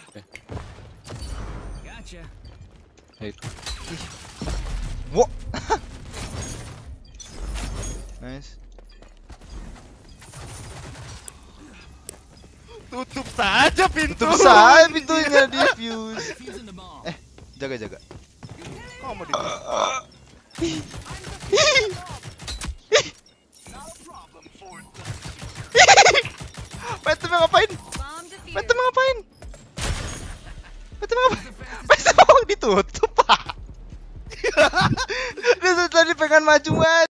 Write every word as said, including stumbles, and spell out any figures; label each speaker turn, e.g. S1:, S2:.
S1: Eh.
S2: Gotcha.
S1: Hey.
S3: Wow. Nice.
S4: Tutup saja pintu.
S3: Tutup saja pintunya defuse.
S2: Defusing the bomb.
S3: Eh, jaga jaga.
S4: Kok mau di
S3: Phantom ngapain?
S5: Bomb defused.
S3: Phantom ngapain? Phantom ngapain? Phantom ditutup pak. Dia tadi pengen maju